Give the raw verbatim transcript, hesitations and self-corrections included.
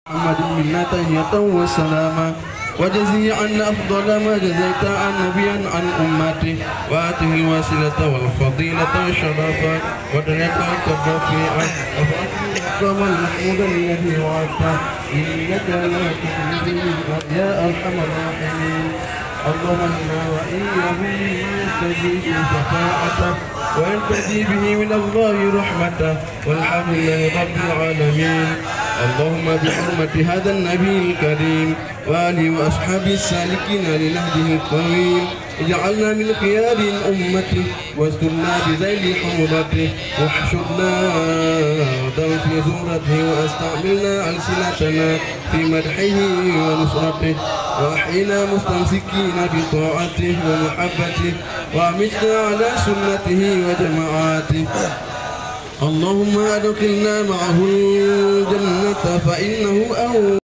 محمد منا تحية وسلاما وجزي عنا أفضل ما جزيت عن نبيا عن أمته وآته الوسيلة والفضيلة والشرفة ودرجة الرفيعة وفاته المحمود الذي وعدته إنك لا تخلف الميعاد يا أرحم الراحمين. اللهم انا وإياهم مما يستجيب شفاعته وينتهي به من الله رحمته والحمد لله رب العالمين. اللهم بحرمة هذا النبي الكريم وآله وأصحابه السالكين لنهجه القويم اجعلنا من خيار أمته واسترنا بذيل حمرته واحشرنا غدا في زمرته واستعملنا ألسنتنا في مدحه ونصرته وأحينا مستمسكين بطاعته ومحبته وأمتنا على سنته وجماعاته. اللهم أدخلنا معه الجنة فإنه أهون